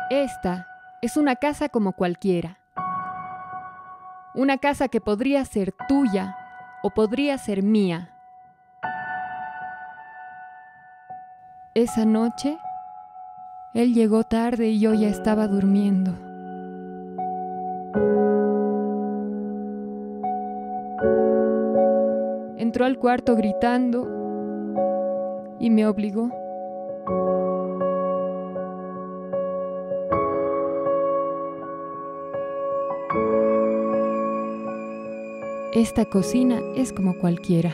Esta es una casa como cualquiera. Una casa que podría ser tuya o podría ser mía. Esa noche, él llegó tarde y yo ya estaba durmiendo. Entró al cuarto gritando y me obligó. Esta cocina es como cualquiera.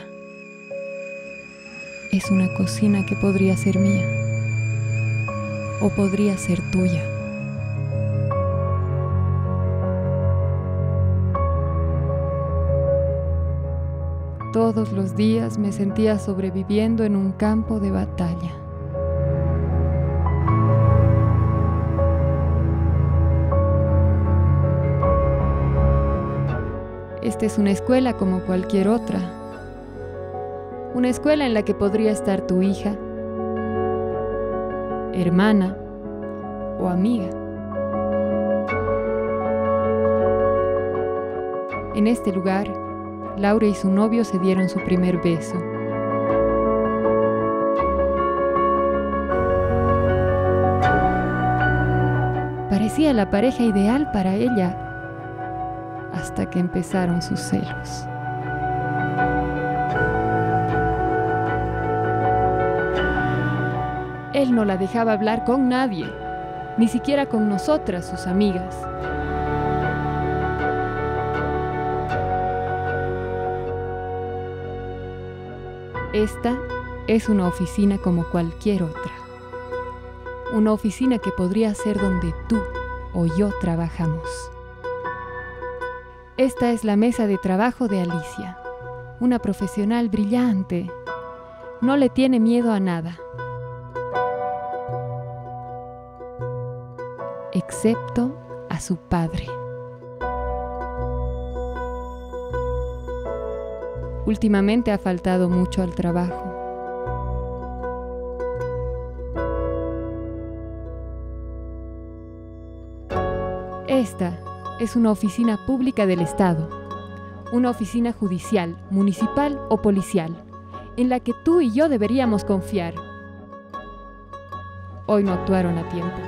Es una cocina que podría ser mía o podría ser tuya. Todos los días me sentía sobreviviendo en un campo de batalla. Esta es una escuela como cualquier otra. Una escuela en la que podría estar tu hija, hermana o amiga. En este lugar, Laura y su novio se dieron su primer beso. Parecía la pareja ideal para ella, hasta que empezaron sus celos. Él no la dejaba hablar con nadie, ni siquiera con nosotras, sus amigas. Esta es una oficina como cualquier otra. Una oficina que podría ser donde tú o yo trabajamos. Esta es la mesa de trabajo de Alicia, una profesional brillante. No le tiene miedo a nada, excepto a su padre. Últimamente ha faltado mucho al trabajo. Esta es una oficina pública del Estado, una oficina judicial, municipal o policial, en la que tú y yo deberíamos confiar. Hoy no actuaron a tiempo.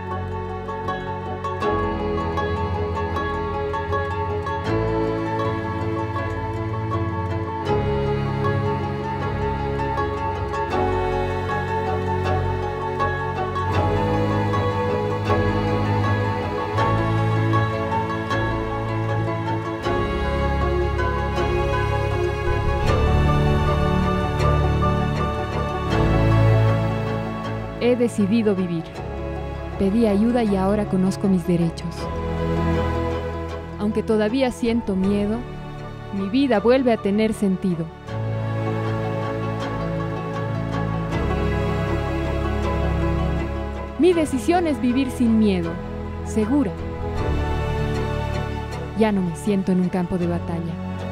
He decidido vivir. Pedí ayuda y ahora conozco mis derechos. Aunque todavía siento miedo, mi vida vuelve a tener sentido. Mi decisión es vivir sin miedo, segura. Ya no me siento en un campo de batalla.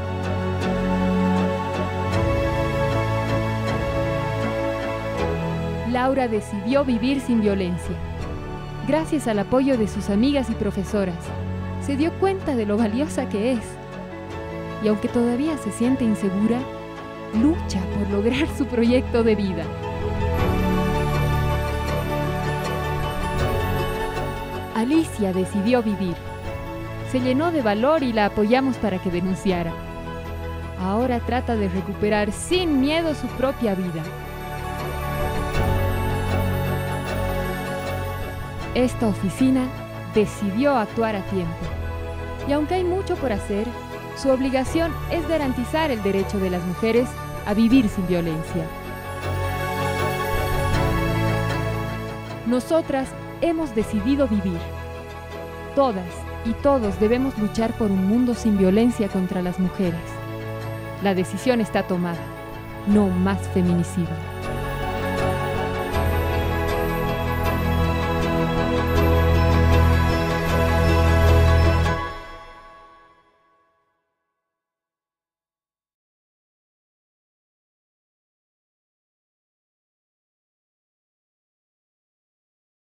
Laura decidió vivir sin violencia. Gracias al apoyo de sus amigas y profesoras, se dio cuenta de lo valiosa que es. Y aunque todavía se siente insegura, lucha por lograr su proyecto de vida. Alicia decidió vivir. Se llenó de valor y la apoyamos para que denunciara. Ahora trata de recuperar sin miedo su propia vida. Esta oficina decidió actuar a tiempo. Y aunque hay mucho por hacer, su obligación es garantizar el derecho de las mujeres a vivir sin violencia. Nosotras hemos decidido vivir. Todas y todos debemos luchar por un mundo sin violencia contra las mujeres. La decisión está tomada. No más feminicidio.